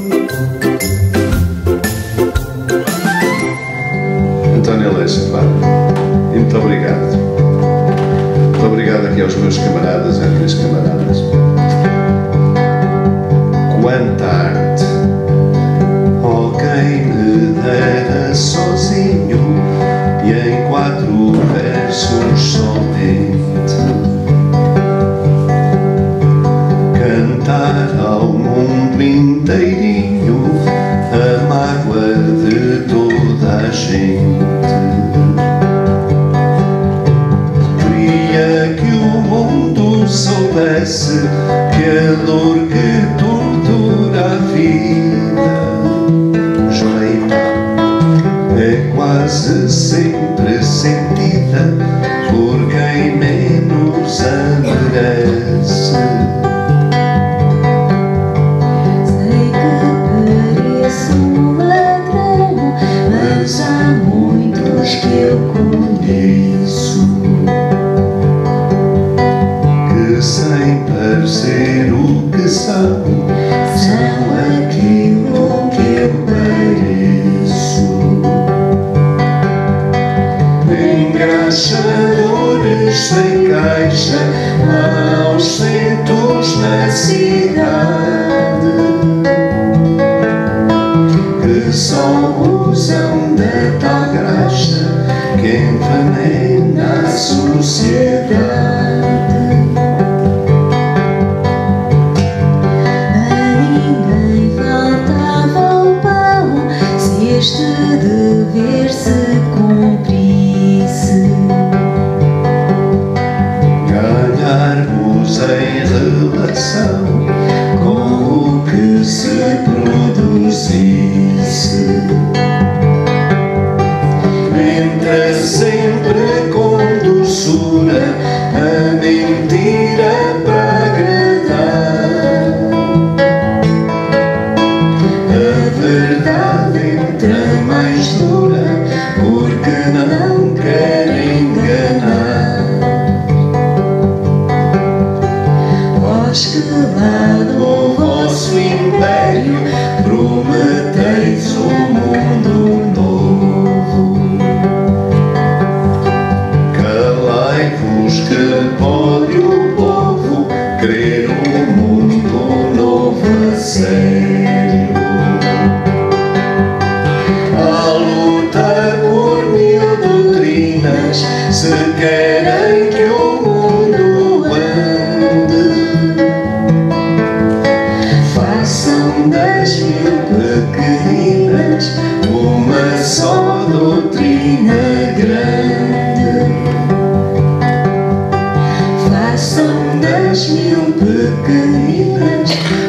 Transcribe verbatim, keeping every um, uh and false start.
António Aleixo, claro. E muito obrigado. Muito obrigado aqui aos meus camaradas e às minhas camaradas. Quanta arte, oh, quem me dera sozinho e em quatro versos somente cantar ao mundo inteirinho a mágoa de toda a gente. Queria que o mundo soubesse que a dor que tortura a vida, joelha, é quase sempre sentida por quem menos a merece. Sei que pareço um ladrão, mas há muitos que eu conheço Que sem parecer o que são, são aquilo que eu pareço. engraxadores sem caixa aos centos na cidade, que só usam da tal graxa que envenena a sociedade. A ninguém faltava o pão se este dever se cumprisse. Ganharmos em relação com o que se produzisse. Entra sempre com doçura a mentira para agradar. A verdade entra mais dura porque não quer enganar. Vós que lá O vosso império prometeis um mundo novo. Calai-vos que pode o povo querer um mundo novo a sério. A luta por mil doutrinas se querem que o mundo ande. Façam das mil pequeninas uma só doutrina grande. Façam das mil pequeninas